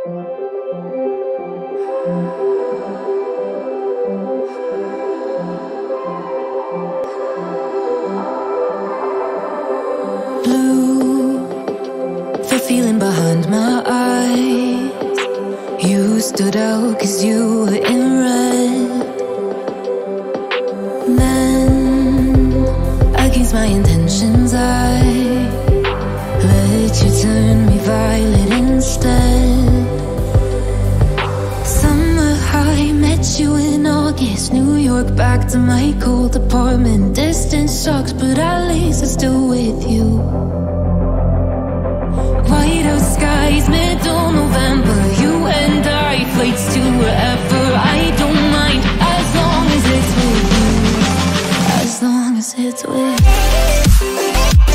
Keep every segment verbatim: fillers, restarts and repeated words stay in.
Feeling behind my eyes, you stood out cause you were in red. Then, against my intentions, I let you turn me violet instead. Summer high, met you in August, New York back to my cold apartment. Distance sucks, but at least I'm still with you. Whiteout skies, middle November, you and I, flights to wherever. I don't mind, as long as it's with you. As long as it's with you.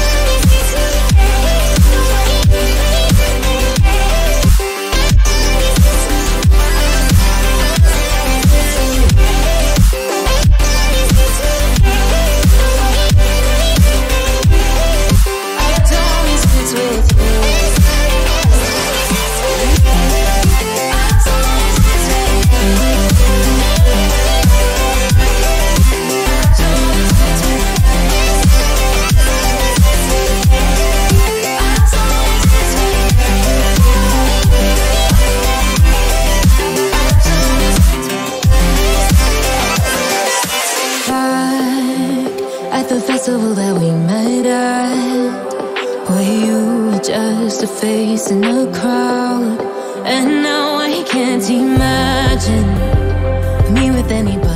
That we met at, where you were just a face in a crowd, and now I can't imagine me with anybody